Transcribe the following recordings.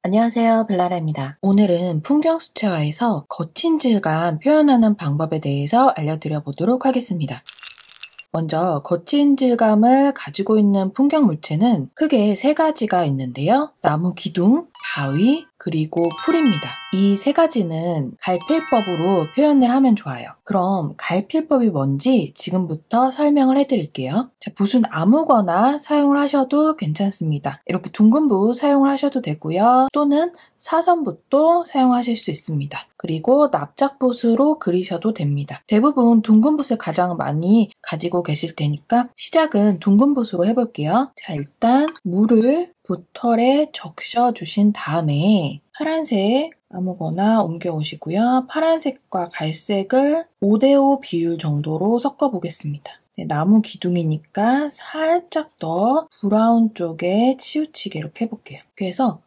안녕하세요, 벨라라입니다. 오늘은 풍경수채화에서 거친 질감 표현하는 방법에 대해서 알려드려 보도록 하겠습니다. 먼저 거친 질감을 가지고 있는 풍경 물체는 크게 세 가지가 있는데요. 나무 기둥, 바위, 그리고 풀입니다. 이 세 가지는 갈필법으로 표현을 하면 좋아요. 그럼 갈필법이 뭔지 지금부터 설명을 해드릴게요. 자, 붓은 아무거나 사용을 하셔도 괜찮습니다. 이렇게 둥근 붓 사용을 하셔도 되고요. 또는 사선붓도 사용하실 수 있습니다. 그리고 납작붓으로 그리셔도 됩니다. 대부분 둥근 붓을 가장 많이 가지고 계실 테니까 시작은 둥근 붓으로 해볼게요. 자, 일단 물을 붓털에 적셔주신 다음에 파란색 아무거나 옮겨오시고요. 파란색과 갈색을 5대5 비율 정도로 섞어보겠습니다. 나무 기둥이니까 살짝 더 브라운 쪽에 치우치게 이렇게 해볼게요. 그래서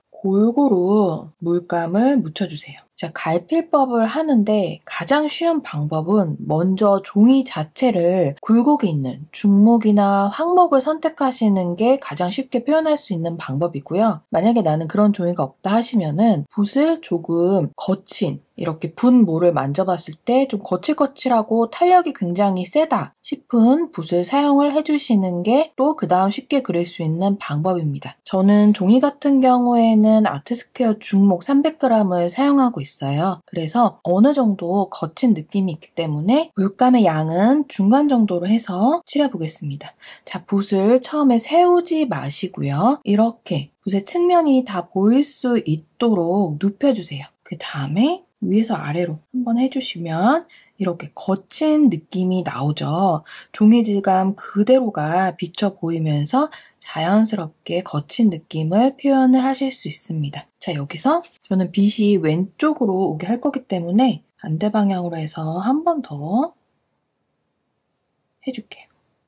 골고루 물감을 묻혀주세요. 자, 갈필법을 하는데 가장 쉬운 방법은 먼저 종이 자체를 굴곡이 있는 중목이나 황목을 선택하시는 게 가장 쉽게 표현할 수 있는 방법이고요. 만약에 나는 그런 종이가 없다 하시면은 붓을 조금 거친 이렇게 붓모를 만져봤을 때 좀 거칠거칠하고 탄력이 굉장히 세다 싶은 붓을 사용을 해주시는 게 또 그 다음 쉽게 그릴 수 있는 방법입니다. 저는 종이 같은 경우에는 아트스퀘어 중목 300g을 사용하고 있어요. 그래서 어느 정도 거친 느낌이 있기 때문에 물감의 양은 중간 정도로 해서 칠해보겠습니다. 자, 붓을 처음에 세우지 마시고요. 이렇게 붓의 측면이 다 보일 수 있도록 눕혀주세요. 그 다음에 위에서 아래로 한번 해주시면 이렇게 거친 느낌이 나오죠. 종이 질감 그대로가 비쳐 보이면서 자연스럽게 거친 느낌을 표현을 하실 수 있습니다. 자, 여기서 저는 빛이 왼쪽으로 오게 할 거기 때문에 반대 방향으로 해서 한 번 더 해줄게요.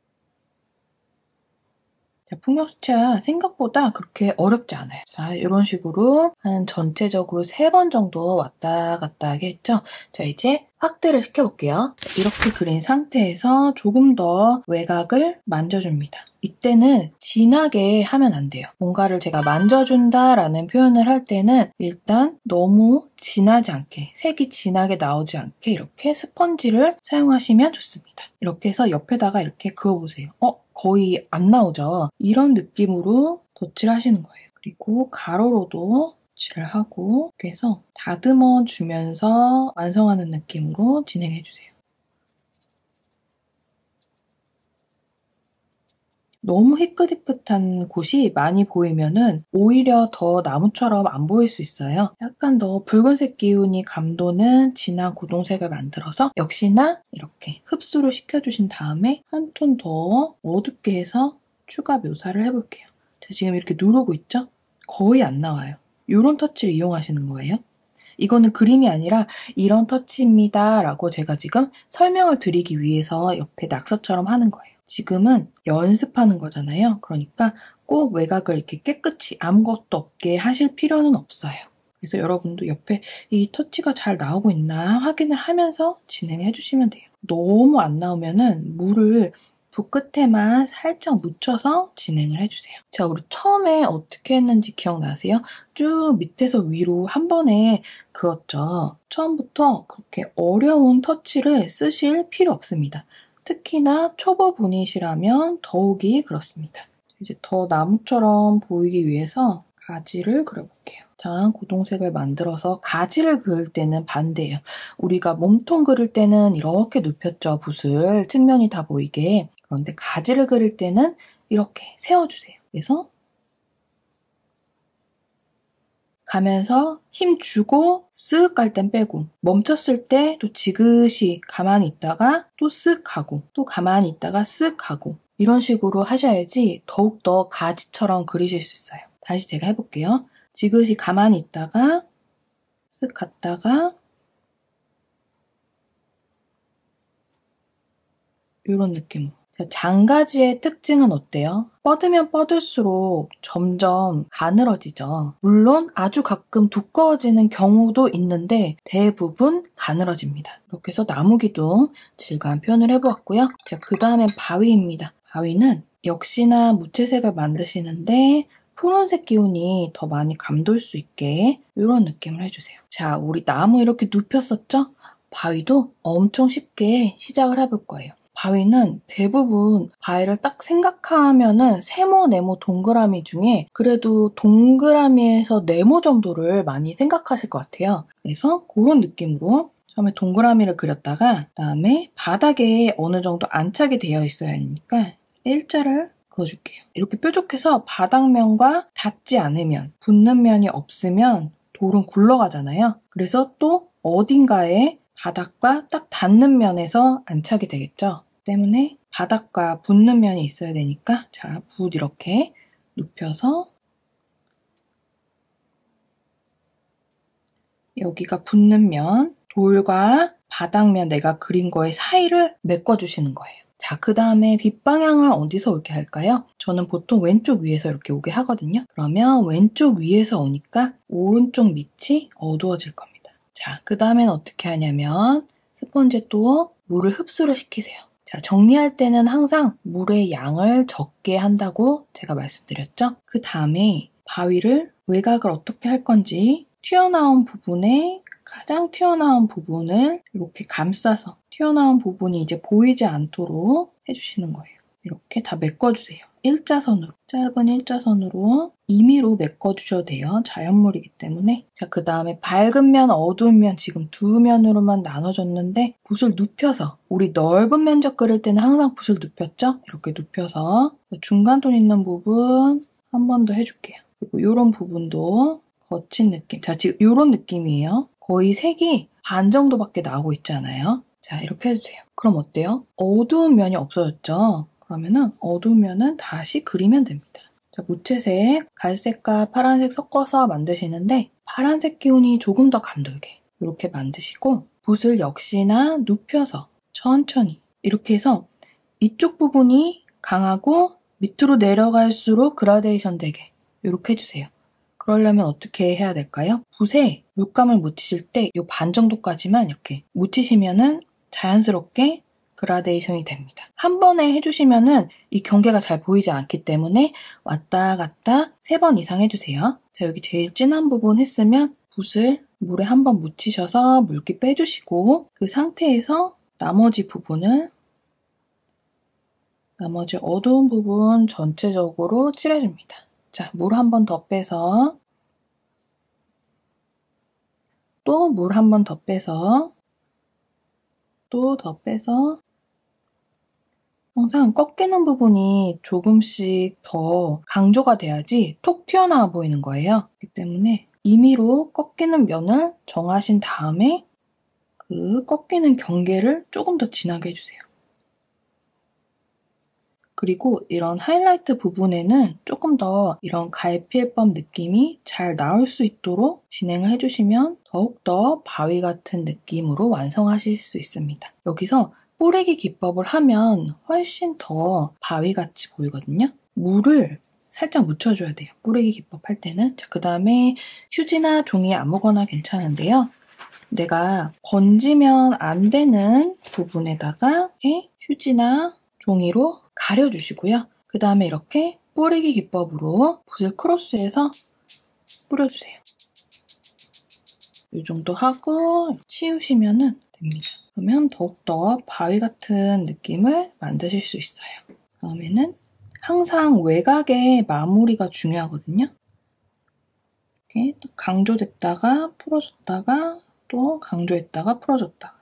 풍경수채화 생각보다 그렇게 어렵지 않아요. 자, 이런 식으로 한 전체적으로 3번 정도 왔다 갔다 하게 했죠. 자, 이제 확대를 시켜볼게요. 이렇게 그린 상태에서 조금 더 외곽을 만져줍니다. 이때는 진하게 하면 안 돼요. 뭔가를 제가 만져준다라는 표현을 할 때는 일단 너무 진하지 않게, 색이 진하게 나오지 않게 이렇게 스펀지를 사용하시면 좋습니다. 이렇게 해서 옆에다가 이렇게 그어보세요. 거의 안 나오죠? 이런 느낌으로 덧칠을 하시는 거예요. 그리고 가로로도 덧칠을 하고 이렇게 해서 다듬어 주면서 완성하는 느낌으로 진행해주세요. 너무 희끗희끗한 곳이 많이 보이면은 오히려 더 나무처럼 안 보일 수 있어요. 약간 더 붉은색 기운이 감도는 진한 고동색을 만들어서 역시나 이렇게 흡수를 시켜주신 다음에 한 톤 더 어둡게 해서 추가 묘사를 해볼게요. 자, 지금 이렇게 누르고 있죠? 거의 안 나와요. 이런 터치를 이용하시는 거예요. 이거는 그림이 아니라 이런 터치입니다 라고 제가 지금 설명을 드리기 위해서 옆에 낙서처럼 하는 거예요. 지금은 연습하는 거잖아요. 그러니까 꼭 외곽을 이렇게 깨끗이 아무것도 없게 하실 필요는 없어요. 그래서 여러분도 옆에 이 터치가 잘 나오고 있나 확인을 하면서 진행을 해주시면 돼요. 너무 안 나오면은 물을 붓 끝에만 살짝 묻혀서 진행을 해주세요. 자, 우리 처음에 어떻게 했는지 기억나세요? 쭉 밑에서 위로 한 번에 그었죠. 처음부터 그렇게 어려운 터치를 쓰실 필요 없습니다. 특히나 초보분이시라면 더욱이 그렇습니다. 이제 더 나무처럼 보이기 위해서 가지를 그려볼게요. 자, 고동색을 만들어서 가지를 그을 때는 반대예요. 우리가 몸통 그릴 때는 이렇게 눕혔죠, 붓을. 측면이 다 보이게. 그런데 가지를 그릴 때는 이렇게 세워주세요. 그래서 가면서 힘 주고 쓱 갈 땐 빼고 멈췄을 때 또 지그시 가만히 있다가 또 쓱 가고 또 가만히 있다가 쓱 가고 이런 식으로 하셔야지 더욱더 가지처럼 그리실 수 있어요. 다시 제가 해볼게요. 지그시 가만히 있다가 쓱 갔다가 이런 느낌으로. 장가지의 특징은 어때요? 뻗으면 뻗을수록 점점 가늘어지죠. 물론 아주 가끔 두꺼워지는 경우도 있는데 대부분 가늘어집니다. 이렇게 해서 나무기둥 질감 표현을 해보았고요. 자, 그 다음엔 바위입니다. 바위는 역시나 무채색을 만드시는데 푸른색 기운이 더 많이 감돌 수 있게 이런 느낌을 해주세요. 자, 우리 나무 이렇게 눕혔었죠? 바위도 엄청 쉽게 시작을 해볼 거예요. 바위는 대부분 바위를 딱 생각하면은 세모, 네모, 동그라미 중에 그래도 동그라미에서 네모 정도를 많이 생각하실 것 같아요. 그래서 그런 느낌으로 처음에 동그라미를 그렸다가 그다음에 바닥에 어느 정도 안착이 되어 있어야 하니까 일자를 그어줄게요. 이렇게 뾰족해서 바닥면과 닿지 않으면, 붙는 면이 없으면 돌은 굴러가잖아요. 그래서 또 어딘가에 바닥과 딱 닿는 면에서 안착이 되겠죠. 때문에 바닥과 붙는 면이 있어야 되니까 자, 붓 이렇게 눕혀서 여기가 붙는 면, 돌과 바닥면 내가 그린 거의 사이를 메꿔주시는 거예요. 자, 그 다음에 빛 방향을 어디서 오게 할까요? 저는 보통 왼쪽 위에서 이렇게 오게 하거든요. 그러면 왼쪽 위에서 오니까 오른쪽 밑이 어두워질 겁니다. 자, 그 다음엔 어떻게 하냐면 스펀지에 또 물을 흡수를 시키세요. 자, 정리할 때는 항상 물의 양을 적게 한다고 제가 말씀드렸죠? 그 다음에 바위를 외곽을 어떻게 할 건지 튀어나온 부분에 가장 튀어나온 부분을 이렇게 감싸서 튀어나온 부분이 이제 보이지 않도록 해주시는 거예요. 이렇게 다 메꿔주세요. 일자선으로, 짧은 일자선으로 임의로 메꿔주셔도 돼요. 자연물이기 때문에. 자, 그 다음에 밝은 면, 어두운 면 지금 두 면으로만 나눠졌는데 붓을 눕혀서 우리 넓은 면적 그릴 때는 항상 붓을 눕혔죠? 이렇게 눕혀서 중간톤 있는 부분 한 번 더 해줄게요. 그리고 이런 부분도 거친 느낌. 자, 지금 이런 느낌이에요. 거의 색이 반 정도밖에 나오고 있지 않아요? 자, 이렇게 해주세요. 그럼 어때요? 어두운 면이 없어졌죠? 그러면은 어두운 면은 다시 그리면 됩니다. 자, 무채색, 갈색과 파란색 섞어서 만드시는데 파란색 기운이 조금 더 감돌게 이렇게 만드시고 붓을 역시나 눕혀서 천천히 이렇게 해서 이쪽 부분이 강하고 밑으로 내려갈수록 그라데이션 되게 이렇게 해주세요. 그러려면 어떻게 해야 될까요? 붓에 물감을 묻히실 때 이 반 정도까지만 이렇게 묻히시면은 자연스럽게 그라데이션이 됩니다. 한 번에 해주시면은 이 경계가 잘 보이지 않기 때문에 왔다 갔다 3번 이상 해주세요. 자, 여기 제일 진한 부분 했으면 붓을 물에 한번 묻히셔서 물기 빼주시고 그 상태에서 나머지 부분을 나머지 어두운 부분 전체적으로 칠해줍니다. 자, 물 한 번 더 빼서 또 물 한 번 더 빼서 또 더 빼서 항상 꺾이는 부분이 조금씩 더 강조가 돼야지 톡 튀어나와 보이는 거예요. 그렇기 때문에 임의로 꺾이는 면을 정하신 다음에 그 꺾이는 경계를 조금 더 진하게 해주세요. 그리고 이런 하이라이트 부분에는 조금 더 이런 갈피해법 느낌이 잘 나올 수 있도록 진행을 해주시면 더욱더 바위 같은 느낌으로 완성하실 수 있습니다. 여기서 뿌리기 기법을 하면 훨씬 더 바위같이 보이거든요. 물을 살짝 묻혀줘야 돼요. 뿌리기 기법 할 때는. 자, 그 다음에 휴지나 종이 아무거나 괜찮은데요. 내가 번지면 안 되는 부분에다가 이렇게 휴지나 종이로 가려주시고요. 그 다음에 이렇게 뿌리기 기법으로 붓을 크로스해서 뿌려주세요. 이 정도 하고 치우시면 됩니다. 그러면 더욱더 바위 같은 느낌을 만드실 수 있어요. 다음에는 항상 외곽의 마무리가 중요하거든요. 이렇게 강조됐다가 풀어줬다가 또 강조했다가 풀어줬다가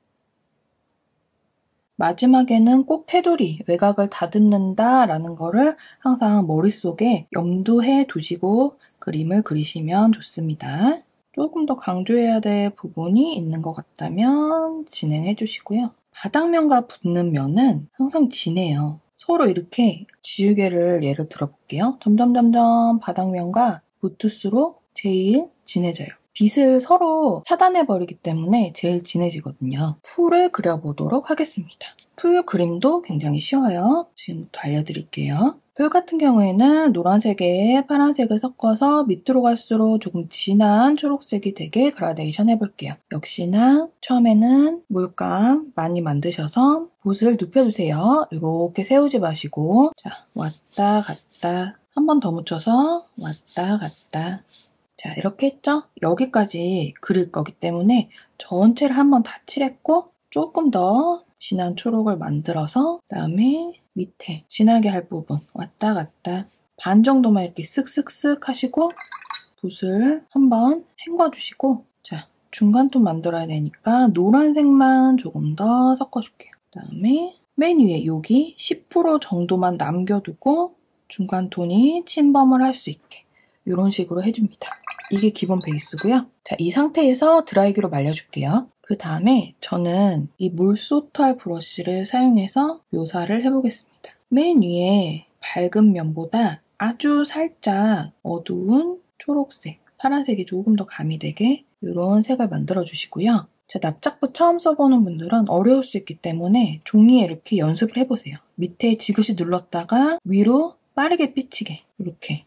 마지막에는 꼭 테두리, 외곽을 다듬는다라는 거를 항상 머릿속에 염두해 두시고 그림을 그리시면 좋습니다. 조금 더 강조해야 될 부분이 있는 것 같다면 진행해 주시고요. 바닥면과 붙는 면은 항상 진해요. 서로 이렇게 지우개를 예를 들어볼게요. 점점 바닥면과 붙을수록 제일 진해져요. 빛을 서로 차단해버리기 때문에 제일 진해지거든요. 풀을 그려보도록 하겠습니다. 풀 그림도 굉장히 쉬워요. 지금부터 알려드릴게요. 풀 같은 경우에는 노란색에 파란색을 섞어서 밑으로 갈수록 조금 진한 초록색이 되게 그라데이션 해볼게요. 역시나 처음에는 물감 많이 만드셔서 붓을 눕혀주세요. 이렇게 세우지 마시고 자, 왔다 갔다 한 번 더 묻혀서 왔다 갔다. 자, 이렇게 했죠? 여기까지 그릴 거기 때문에 전체를 한 번 다 칠했고 조금 더 진한 초록을 만들어서 그다음에 밑에 진하게 할 부분 왔다 갔다 반 정도만 이렇게 쓱쓱쓱 하시고 붓을 한번 헹궈주시고 자, 중간톤 만들어야 되니까 노란색만 조금 더 섞어줄게요. 그다음에 맨 위에 여기 10% 정도만 남겨두고 중간톤이 침범을 할 수 있게 이런 식으로 해줍니다. 이게 기본 베이스고요. 자, 이 상태에서 드라이기로 말려줄게요. 그 다음에 저는 이 물소털 브러쉬를 사용해서 묘사를 해보겠습니다. 맨 위에 밝은 면보다 아주 살짝 어두운 초록색, 파란색이 조금 더 가미되게 이런 색을 만들어 주시고요. 자, 납작부 처음 써보는 분들은 어려울 수 있기 때문에 종이에 이렇게 연습을 해보세요. 밑에 지그시 눌렀다가 위로 빠르게 삐치게 이렇게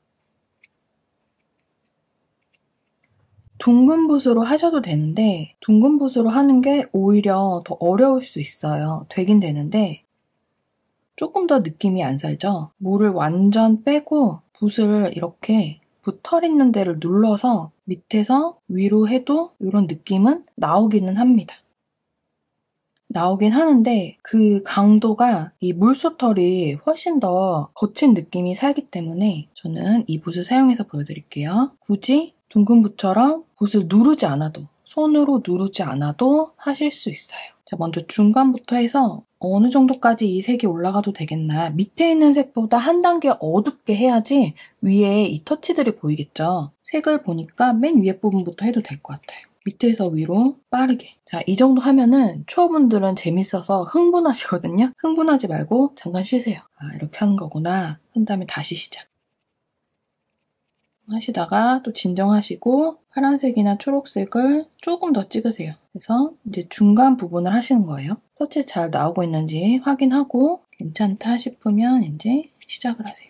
둥근 붓으로 하셔도 되는데 둥근 붓으로 하는 게 오히려 더 어려울 수 있어요. 되긴 되는데 조금 더 느낌이 안 살죠? 물을 완전 빼고 붓을 이렇게 붓털 있는 데를 눌러서 밑에서 위로 해도 이런 느낌은 나오기는 합니다. 나오긴 하는데 그 강도가 이 물소털이 훨씬 더 거친 느낌이 살기 때문에 저는 이 붓을 사용해서 보여드릴게요. 굳이 둥근 붓처럼 붓을 누르지 않아도 손으로 누르지 않아도 하실 수 있어요. 자, 먼저 중간부터 해서 어느 정도까지 이 색이 올라가도 되겠나. 밑에 있는 색보다 한 단계 어둡게 해야지 위에 이 터치들이 보이겠죠. 색을 보니까 맨 위에 부분부터 해도 될 것 같아요. 밑에서 위로 빠르게. 자, 이 정도 하면은 초보분들은 재밌어서 흥분하시거든요. 흥분하지 말고 잠깐 쉬세요. 아, 이렇게 하는 거구나. 한 다음에 다시 시작. 하시다가 또 진정하시고 파란색이나 초록색을 조금 더 찍으세요. 그래서 이제 중간 부분을 하시는 거예요. 터치 잘 나오고 있는지 확인하고 괜찮다 싶으면 이제 시작을 하세요.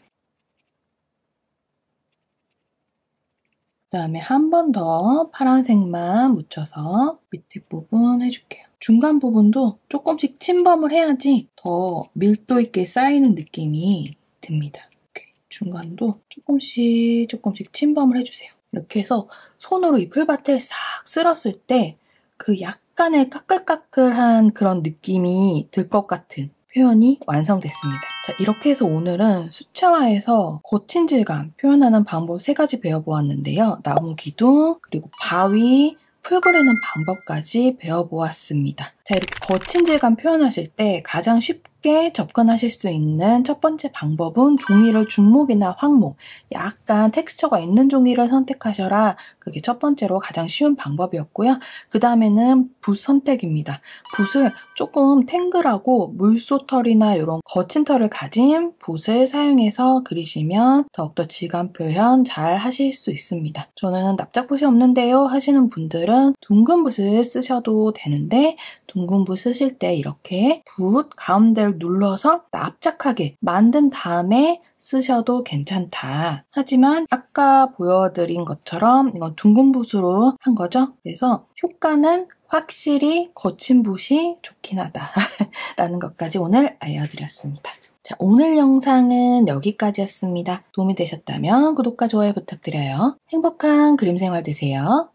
그 다음에 한 번 더 파란색만 묻혀서 밑에 부분 해줄게요. 중간 부분도 조금씩 침범을 해야지 더 밀도 있게 쌓이는 느낌이 듭니다. 이렇게 중간도 조금씩 침범을 해주세요. 이렇게 해서 손으로 이 풀밭을 싹 쓸었을 때 그 약간의 까끌까끌한 그런 느낌이 들 것 같은 표현이 완성됐습니다. 자, 이렇게 해서 오늘은 수채화에서 거친 질감 표현하는 방법 3가지 배워보았는데요. 나무 기둥, 그리고 바위, 풀 그리는 방법까지 배워보았습니다. 자, 이렇게 거친 질감 표현하실 때 가장 쉽게 접근하실 수 있는 첫 번째 방법은 종이를 중목이나 황목, 약간 텍스처가 있는 종이를 선택하셔라. 그게 첫 번째로 가장 쉬운 방법이었고요. 그 다음에는 붓 선택입니다. 붓을 조금 탱글하고 물소털이나 이런 거친 털을 가진 붓을 사용해서 그리시면 더욱더 질감 표현 잘 하실 수 있습니다. 저는 납작붓이 없는데요 하시는 분들은 둥근 붓을 쓰셔도 되는데 둥근 붓 쓰실 때 이렇게 붓 가운데를 눌러서 납작하게 만든 다음에 쓰셔도 괜찮다. 하지만 아까 보여드린 것처럼 이건 둥근 붓으로 한 거죠. 그래서 효과는 확실히 거친 붓이 좋긴 하다 라는 것까지 오늘 알려드렸습니다. 자, 오늘 영상은 여기까지였습니다. 도움이 되셨다면 구독과 좋아요 부탁드려요. 행복한 그림 생활 되세요.